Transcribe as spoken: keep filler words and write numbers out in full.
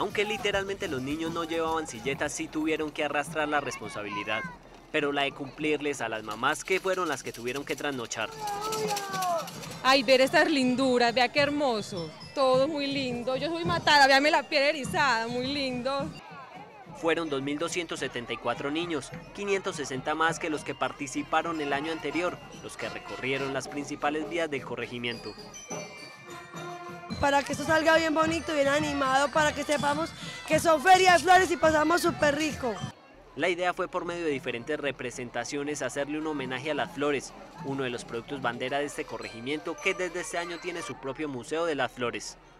Aunque literalmente los niños no llevaban silletas, sí tuvieron que arrastrar la responsabilidad. Pero la de cumplirles a las mamás, que fueron las que tuvieron que trasnochar. Ay, ver estas linduras, vea qué hermoso. Todo muy lindo. Yo soy matada, véame la piel erizada, muy lindo. Fueron dos mil doscientos setenta y cuatro niños, quinientos sesenta más que los que participaron el año anterior, los que recorrieron las principales vías del corregimiento. Para que esto salga bien bonito, bien animado, para que sepamos que son ferias de flores y pasamos súper rico. La idea fue por medio de diferentes representaciones hacerle un homenaje a las flores, uno de los productos bandera de este corregimiento que desde este año tiene su propio Museo de las Flores.